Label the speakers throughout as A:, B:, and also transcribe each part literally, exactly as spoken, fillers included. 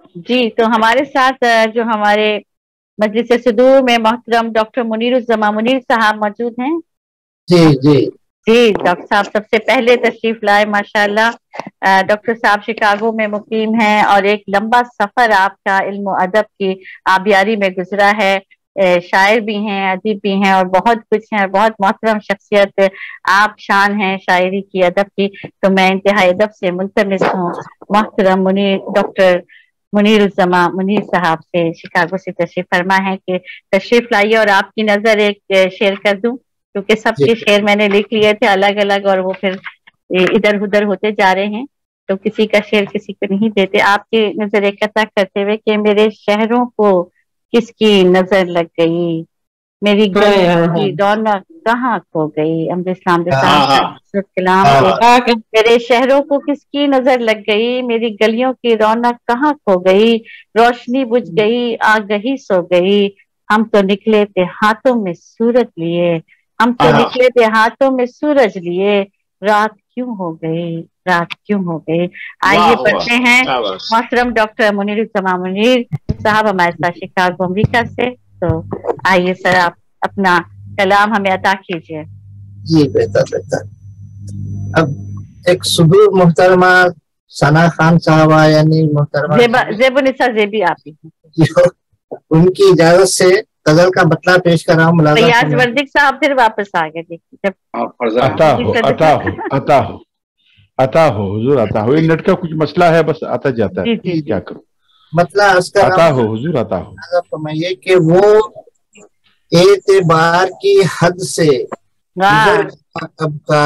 A: جی تو ہمارے ساتھ جو ہمارے مجلس صدور میں محترم ڈاکٹر منیر الزماں منیر صاحب موجود ہیں.
B: جی جی
A: جی ڈاکٹر صاحب سب سے پہلے تشریف لائے ماشاءاللہ. ڈاکٹر صاحب شکاگو میں مقیم ہیں اور ایک لمبا سفر آپ کا علم و ادب کی آبیاری میں گزرا ہے. شاعر بھی ہیں، ادیب بھی ہیں اور بہت کچھ ہیں، بہت محترم شخصیت آپ شان ہیں شاعری کی، ادب کی. تو میں انتہائی ادب سے ملتمس ہوں محترم منیر ڈاکٹر منیر الزماں منیر صاحب سے شکاگو سے تشریف فرما ہے کہ تشریف لائیے اور آپ کی نظر ایک شعر کر دوں، کیونکہ سب
B: جی
A: کے شعر میں نے لکھ لیے تھے الگ الگ اور وہ پھر ادھر ادھر ہوتے جا رہے ہیں، تو کسی کا شعر کسی کو نہیں دیتے. آپ کی نظر اقتدا کرتے ہوئے کہ میرے شہروں کو کس کی نظر لگ گئی، میری گلیوں کی رونق کہاں کھو گئی. امر اسلام کلام کے میرے شہروں کو کس کی نظر لگ گئی، میری گلیوں کی رونق کہاں کھو گئی، روشنی بجھ گئی آگہی سو گئی، ہم تو نکلے تھے ہاتھوں میں سورج لیے، ہم تو نکلے تھے ہاتھوں میں سورج لیے، رات کیوں ہو گئی رات کیوں ہو گئی. آئیے پڑھتے ہیں محترم ڈاکٹر منیر الزماں منیر صاحب ہمارے ساتھ شکاگو امریکہ سے. تو آئیے سر آپ اپنا کلام ہمیں عطا کیجیے.
B: جی بہتر بہتر. اب ایک صدور محترمہ ثنا خان صاحبہ یعنی محترمہ
A: زیب النساء زیبی آپ ہی
B: ان کی اجازت سے غزل کا مطلع پیش کر رہا ہوں.
A: فیاض ورزق صاحب پھر واپس آ گئے.
C: عطا ہو عطا ہو عطا ہو عطا ہو حضور عطا ہو. نیٹ کا کچھ مسئلہ ہے بس آتا جاتا ہے، کیا کروں.
B: مطلب
C: عطا ہو حضور عطا ہو.
B: فرمائیے کہ وہ اعتبار کی حد سے گزر گیا کب کا،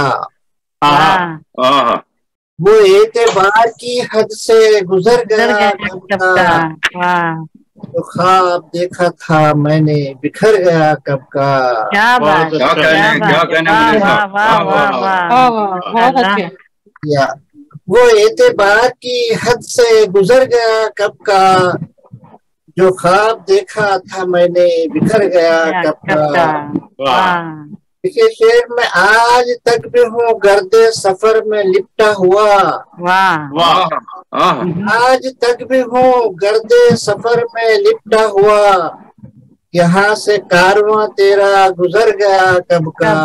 B: وہ اعتبار کی حد سے گزر گیا کب کا، تو خواب دیکھا تھا میں نے بکھر گیا کب کا. وہ اعتبار کی حد سے گزر گیا کب کا، جو خواب دیکھا تھا میں نے بکھر گیا کب کا. دیکھیے شعر میں آج تک بھی ہوں گرد سفر میں لپٹا ہوا، آج تک بھی ہوں گرد سفر میں لپٹا ہوا، یہاں سے کارواں تیرا گزر گیا کب کا.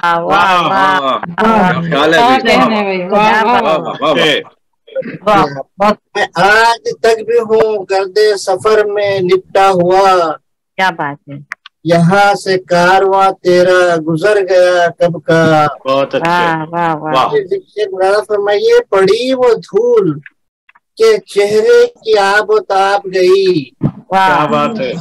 B: میں آج تک بھی ہوں گرد سفر میں لپٹا ہوا،
A: کیا بات ہے،
B: یہاں سے کارواں تیرا گزر گیا کب کا.
D: بہت اچھے.
B: فرمائیے پڑی وہ دھول کے چہرے کی آب و تاب گئی،
D: کیا بات ہے،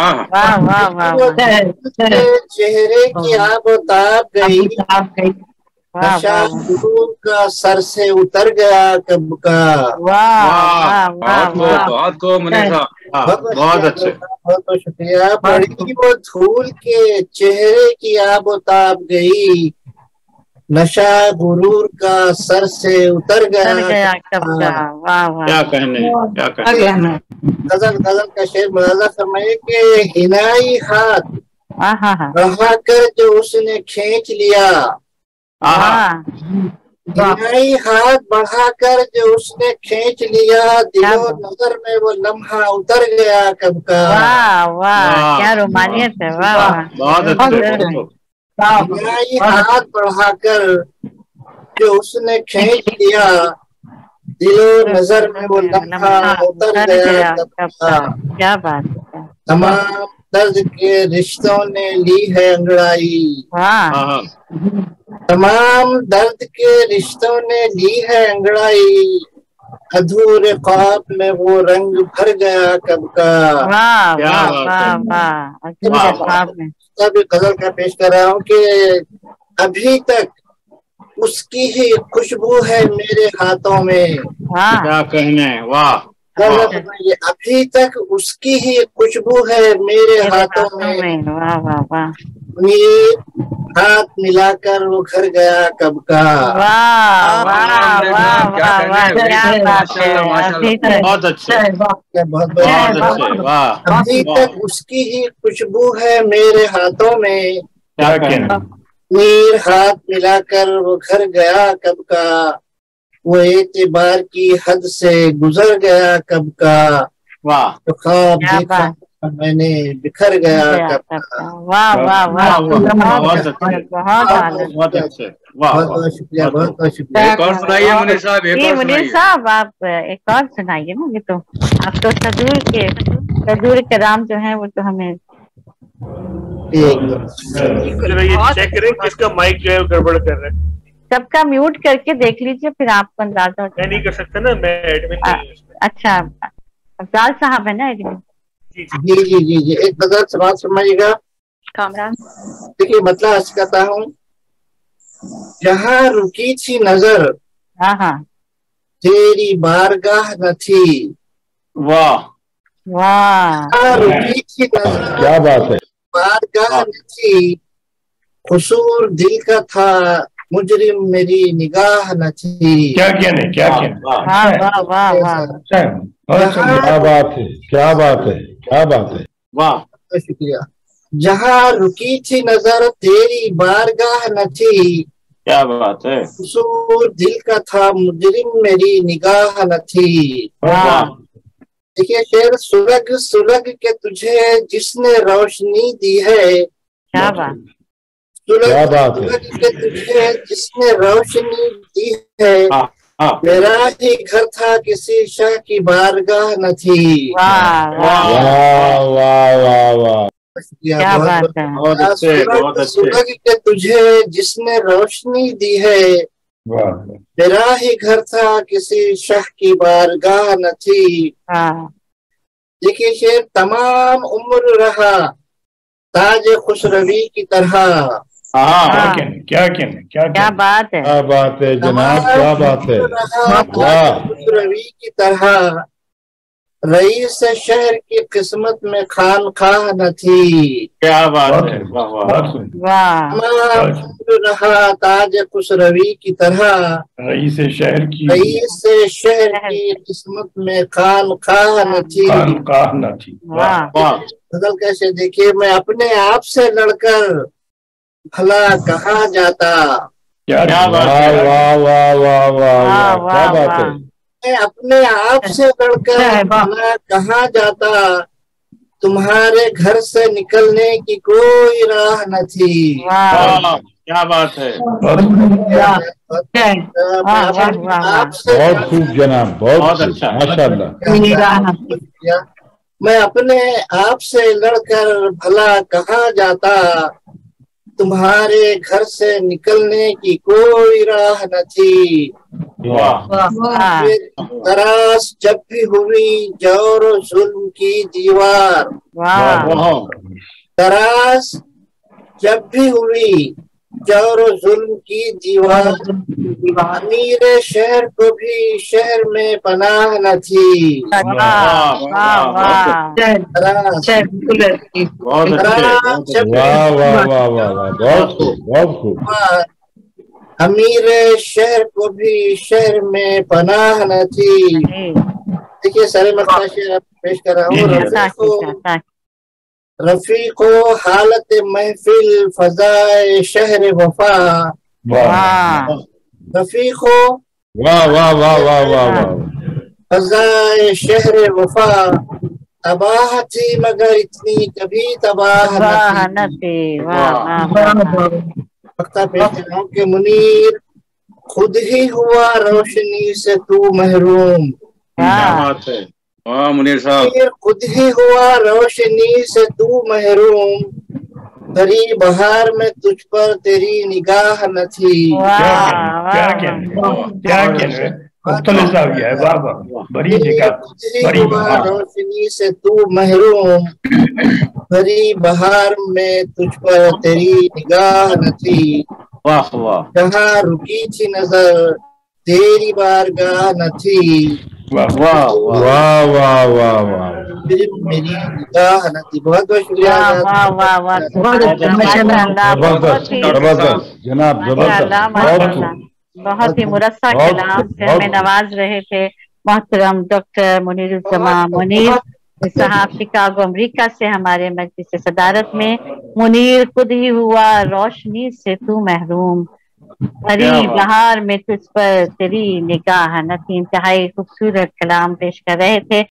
B: چہرے کی آب و تاب گئی، نشہ غرور کا سر سے اتر گیا کب کا.
D: بہت کو منیر صاحب بہت اچھے.
B: بہت بہت شکریہ. پڑی وہ دھول کے چہرے کی آب و تاب گئی، نشہ غرور کا سر سے اتر گیا کب کا.
D: کیا کہنے کیا کہنے.
B: غزل غزل کا شعر ملاحظہ فرمائیے کہ ہنائی ہاتھ بڑھا کر جو اس نے کھینچ لیا، ہنائی ہاتھ بڑھا کر جو اس نے کھینچ لیا، دل و نظر میں وہ لمحہ اتر گیا کب کا.
A: کیا رومانیت ہے.
D: بہت اچھے.
B: ہنائی ہاتھ بڑھا کر جو اس نے کھینچ لیا، دل و نظر میں وہ لمحہ اتر گیا کب کا.
A: کیا بات ہے.
B: تمام درد کے رشتوں نے لی ہے انگڑائی، تمام درد کے رشتوں نے لی ہے انگڑائی، ادھورے خواب میں وہ رنگ بھر گیا کب کا. بھی غزل کا پیش کر رہا ہوں کہ ابھی تک اس کی ہی خوشبو ہے میرے ہاتھوں میں.
D: کیا کہنے. واہ.
B: ابھی تک اس کی ہی خوشبو ہے میرے ہاتھوں میں، ہاتھ ملا کر وہ گھر گیا کب کا.
D: بہت اچھے.
B: ابھی تک اس کی ہی خوشبو ہے میرے ہاتھوں میں، میر ہاتھ ملا کر وہ گھر گیا کب کا، وہ اعتبار کی حد سے گزر گیا کب کا.
D: वाह
B: जो ख्वाब देखा میں نے بکھر گیا کب کا.
A: واہ واہ واہ
D: بہت اچھے
A: بہت
D: اچھے.
B: بہت بہت شکریہ بہت بہت شکریہ.
D: ایک اور سنائیے منیر صاحب, ایک اور
A: منیر
D: سنائیے.
A: صاحب آپ ایک اور سنائیے نا. یہ تو آپ تو صدور کے صدور کرام جو ہیں وہ تو ہمیں
E: چیک کریں کس کا مائک جو ہے گڑبڑ کر رہا ہے.
A: سب کا میوٹ کر کے دیکھ لیجئے پھر آپ کو اندازہ ہوتا ہے.
E: میں نہیں کر سکتا نا, میں ایڈمن نہیں ہوں اس میں.
A: اچھا افضال صاحب ہے نا ایڈمن.
B: جی جی جی جی ایک نظر سوال سمجھیے گا
A: کامران.
B: دیکھیے مطلب عرض کرتا ہوں, جہاں رکی تھی نظر
A: ہاں ہاں
B: تیری بارگاہ نہ تھی.
D: واہ
A: واہ
B: جہاں رکی تھی نظر
C: کیا بات ہے.
B: بارگاہ نہ تھی, قصور دل کا تھا مجرم میری نگاہ نہ تھی.
F: کیا کیا نہیں کیا کیا
A: واہ واہ واہ واہ
C: کیا بات ہے کیا بات ہے کیا بات ہے.
D: واہ
B: شکریہ. جہاں رکی تھی نظر تیری بارگاہ نہ تھی,
D: کیا بات ہے.
B: قصور دل کا تھا مجرم میری نگاہ نہ تھی.
A: واہ
B: دیکھیے شعر, سلگ سلگ کے تجھے جس نے روشنی دی ہے.
A: کیا بات.
C: کیا بات ہے.
B: سلگ کے تجھے جس نے روشنی دی ہے, میرا ہی گھر تھا کسی شاہ کی بارگاہ نہ تھی.
A: واہ واہ
C: واہ واہ واہ واہ.
A: کیا بات ہے.
D: بہت اچھے بہت اچھے.
B: سلگ کے تجھے جس نے روشنی دی ہے, میرا ہی گھر تھا کسی شاہ کی بارگاہ نہ تھی. دیکھیے شعر, تمام عمر رہا تاج خسروی کی طرح.
F: کیا
A: کیا بات ہے.
C: کیا بات ہے جناب, کیا بات ہے.
B: خسروی کی طرح رئیس شہر کی قسمت میں خانخواہ نہ تھی.
D: کیا بات ہے.
A: واہ
B: رہا تاج خسروی کی طرح
F: رئیس شہر کی
B: رئیس شہر کی قسمت میں خانخواہ نہ تھی.
F: خانخواہ نہ تھی.
B: غزل کیسے دیکھیے, میں اپنے آپ سے لڑ کر بھلا کہاں جاتا.
F: کیا
C: واہ واہ واہ واہ واہ. کیا بات ہے.
B: میں اپنے آپ سے لڑ کر بھلا کہاں جاتا, تمہارے گھر سے نکلنے کی کوئی راہ نہ تھی.
D: کیا بات ہے.
C: بہت خوب جناب, بہت اچھا, ماشاء اللہ.
B: میں اپنے آپ سے لڑ کر بھلا کہاں جاتا, تمہارے گھر سے نکلنے کی کوئی راہ نہ تھی. دراز جب بھی ہوئی جور و ظلم کی دیوار, دراز جب بھی ہوئی جور و ظلم کی دیوار, امیر شہر کو بھی شہر میں پناہ نہ تھی. امیر شہر کو بھی شہر میں پناہ نہ تھی. دیکھیے سارے مختلف پیش کر رہا ہوں. رفیق و حالت محفل فضائے شہر وفا, رفیق و فضائے شہر وفا, تباہ تھی مگر اتنی کبھی تباہ نہ تھی. وقتہ پیش کر رہا ہوں کہ منیر خود ہی ہوا روشنی سے تو محروم.
D: کیا بات ہے. واہ منیر صاحب.
B: خود ہی ہوا روشنی سے تو محروم, بھری بہار میں تجھ پر تیری نگاہ نہ تھی.
F: کیا کیا بڑی جگہ بڑی
B: روشنی سے تو محروم, بھری بہار میں تجھ پر تیری نگاہ نہ تھی.
D: واہ واہ.
B: جہاں رکی تھی نظر تیری بارگاہ نہ تھی.
C: واہ واہ واہ واہ واہ واہ.
B: میری نگاہ نہ تھی. بہت بہت شکریہ.
C: زبردست جناب, زبردست.
A: بہت ہی مرصع کلام سے ہمیں نواز رہے تھے محترم ڈاکٹر منیر الزمان منیر صاحب, شکاگو امریکہ سے ہمارے مجلس صدارت میں. منیر خود ہی ہوا روشنی سے تو محروم, ہری بہار میں تجھ پر تیری نگاہ نہ تھی. انتہائی خوبصورت کلام پیش کر رہے تھے.